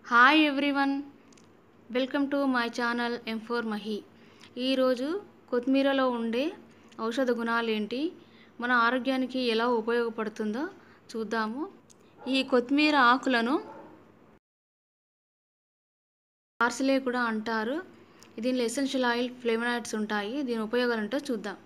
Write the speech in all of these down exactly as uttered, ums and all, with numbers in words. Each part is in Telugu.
Hi everyone, welcome to my channel M for Mahi. ఈరోజు కొత్తిమీరలో ఉండే ఔషధ గుణాలు ఏంటి, మన ఆరోగ్యానికి ఎలా ఉపయోగపడుతుందో చూద్దాము. ఈ కొత్తిమీర ఆకులను పార్సలే కూడా అంటారు. దీనిలో ఎసెన్షియల్ ఆయిల్, ఫ్లేవనాయిడ్స్ ఉంటాయి. దీని ఉపయోగాలు ఏంటో చూద్దాం.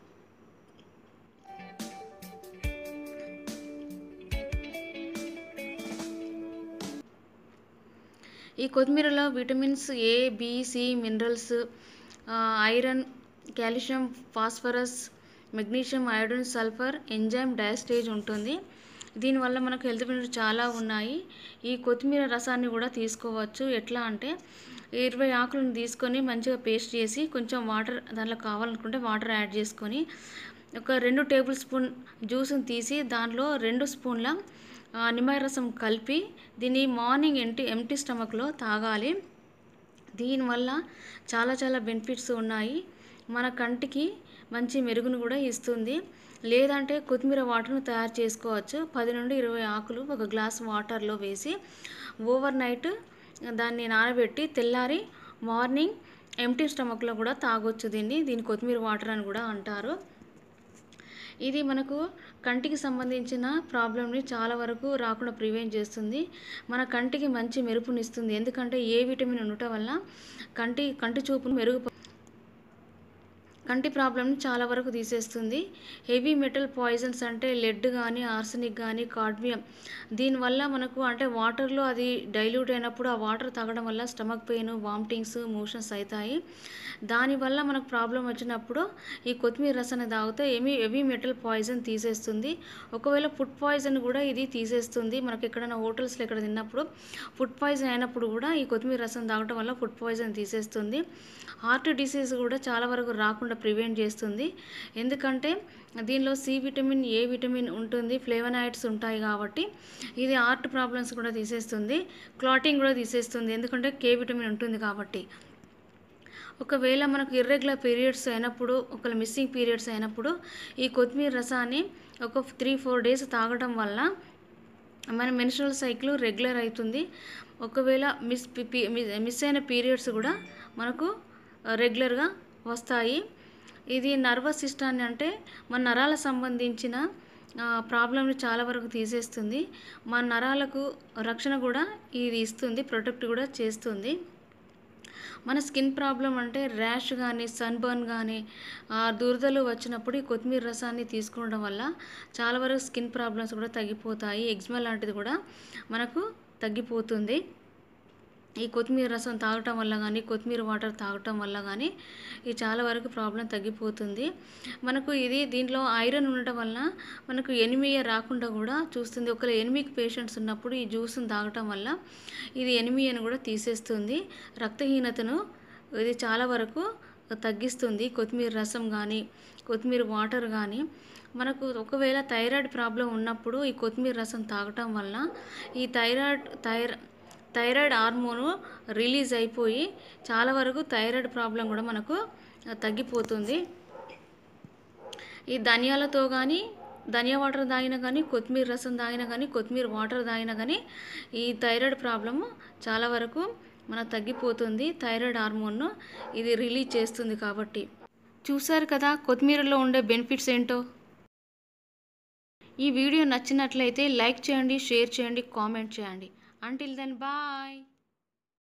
ఈ కొత్తిమీరలో vitamins A, B, C, minerals, iron, calcium, phosphorus, magnesium, iodine, sulphur, enzyme, diastase ఉంటుంది. దీనివల్ల మనకు హెల్త్ బెనిఫిట్స్ చాలా ఉన్నాయి. ఈ కొత్తిమీర రసాన్ని కూడా తీసుకోవచ్చు. ఎట్లా అంటే ఇరవై ఆకులను తీసుకొని మంచిగా పేస్ట్ చేసి కొంచెం వాటర్ దాంట్లో కావాలనుకుంటే వాటర్ యాడ్ చేసుకొని ఒక రెండు టేబుల్ స్పూన్ జ్యూస్ని తీసి దాంట్లో రెండు స్పూన్ల నిమ్మకాయ రసం కలిపి దీన్ని మార్నింగ్ ఎంటీ ఎంటీ స్టమక్లో తాగాలి. దీనివల్ల చాలా చాలా బెనిఫిట్స్ ఉన్నాయి. మన కంటికి మంచి మెరుగును కూడా ఇస్తుంది. లేదంటే కొత్తిమీర వాటర్ను తయారు చేసుకోవచ్చు. పది నుండి ఇరవై ఆకులు ఒక గ్లాస్ వాటర్లో వేసి ఓవర్ నైట్ దాన్ని నానబెట్టి తెల్లారి మార్నింగ్ ఎంటీ స్టమక్లో కూడా తాగొచ్చు. దీన్ని దీన్ని కొత్తిమీర వాటర్ అని కూడా అంటారు. ఇది మనకు కంటికి సంబంధించిన ప్రాబ్లమ్ని చాలా వరకు రాకుండా ప్రివెంట్ చేస్తుంది. మన కంటికి మంచి మెరుపునిస్తుంది. ఎందుకంటే ఏ విటమిన్ ఉండటం వల్ల కంటి కంటి చూపును మెరుగు కంటి ప్రాబ్లమ్ని చాలా వరకు తీసేస్తుంది. హెవీ మెటల్ పాయిజన్స్ అంటే లెడ్ కానీ, ఆర్సెనిక్ కానీ, కాడ్మియం, దీనివల్ల మనకు అంటే వాటర్లో అది డైల్యూట్ అయినప్పుడు ఆ వాటర్ తాగడం వల్ల స్టమక్ పెయిన్, వామిటింగ్స్, మోషన్స్ అవుతాయి. దానివల్ల మనకు ప్రాబ్లం వచ్చినప్పుడు ఈ కొత్తిమీర రసాన్ని తాగితే ఏమీ హెవీ మెటల్ పాయిజన్ తీసేస్తుంది. ఒకవేళ ఫుడ్ పాయిజన్ కూడా ఇది తీసేస్తుంది. మనకి ఎక్కడైనా హోటల్స్లో ఎక్కడ తిన్నప్పుడు ఫుడ్ పాయిజన్ అయినప్పుడు కూడా ఈ కొత్తిమీర రసం తాగడం వల్ల ఫుడ్ పాయిజన్ తీసేస్తుంది. హార్ట్ డిసీజ్ కూడా చాలా వరకు రాకుండా ప్రివెంట్ చేస్తుంది. ఎందుకంటే దీనిలో సి విటమిన్, ఏ విటమిన్ ఉంటుంది, ఫ్లేవనాయిడ్స్ ఉంటాయి కాబట్టి ఇది హార్ట్ ప్రాబ్లమ్స్ కూడా తీసేస్తుంది. క్లాటింగ్ కూడా తీసేస్తుంది. ఎందుకంటే కే విటమిన్ ఉంటుంది కాబట్టి. ఒకవేళ మనకు ఇర్రెగ్యులర్ పీరియడ్స్ అయినప్పుడు, ఒకవేళ మిస్సింగ్ పీరియడ్స్ అయినప్పుడు ఈ కొత్తిమీర రసాన్ని ఒక త్రీ ఫోర్ డేస్ తాగడం వల్ల మన మెన్స్ట్రువల్ సైకిల్ రెగ్యులర్ అవుతుంది. ఒకవేళ మిస్ మిస్ అయిన పీరియడ్స్ కూడా మనకు రెగ్యులర్గా వస్తాయి. ఇది నర్వస్ సిస్టాన్ని అంటే మన నరాల సంబంధించిన ప్రాబ్లమ్ని చాలా వరకు తీసేస్తుంది. మన నరాలకు రక్షణ కూడా ఇది ఇస్తుంది, ప్రొటెక్ట్ కూడా చేస్తుంది. మన స్కిన్ ప్రాబ్లం అంటే ర్యాష్ కానీ, సన్బర్న్ కానీ, దురదలు వచ్చినప్పుడు ఈ కొత్తిమీర రసాన్ని తీసుకోవడం వల్ల చాలా వరకు స్కిన్ ప్రాబ్లమ్స్ కూడా తగ్గిపోతాయి. ఎగ్జిమా లాంటిది కూడా మనకు తగ్గిపోతుంది. ఈ కొత్తిమీర రసం తాగటం వల్ల కానీ, కొత్తిమీర వాటర్ తాగటం వల్ల కానీ ఇది చాలా వరకు ప్రాబ్లం తగ్గిపోతుంది. మనకు ఇది దీంట్లో ఐరన్ ఉండటం వల్ల మనకు ఎనిమియా రాకుండా కూడా చూస్తుంది. ఒకవేళ ఎనిమిక్ పేషెంట్స్ ఉన్నప్పుడు ఈ జ్యూస్ని తాగటం వల్ల ఇది ఎనిమియాను కూడా తీసేస్తుంది. రక్తహీనతను ఇది చాలా వరకు తగ్గిస్తుంది. కొత్తిమీర రసం కానీ, కొత్తిమీర వాటర్ కానీ. మనకు ఒకవేళ థైరాయిడ్ ప్రాబ్లం ఉన్నప్పుడు ఈ కొత్తిమీర రసం తాగటం వల్ల ఈ థైరాయిడ్ థైర థైరాయిడ్ హార్మోను రిలీజ్ అయిపోయి చాలా వరకు థైరాయిడ్ ప్రాబ్లం కూడా మనకు తగ్గిపోతుంది. ఈ ధనియాలతో కానీ, ధనియా వాటర్ తాగినా కానీ, కొత్తిమీర రసం తాగినా కానీ, కొత్తిమీర వాటర్ తాగినా కానీ ఈ థైరాయిడ్ ప్రాబ్లము చాలా వరకు మనకు తగ్గిపోతుంది. థైరాయిడ్ హార్మోన్ను ఇది రిలీజ్ చేస్తుంది కాబట్టి. చూసారు కదా కొత్తిమీరలో ఉండే బెనిఫిట్స్ ఏంటో. ఈ వీడియో నచ్చినట్లయితే లైక్ చేయండి, షేర్ చేయండి, కామెంట్ చేయండి. Until then, bye.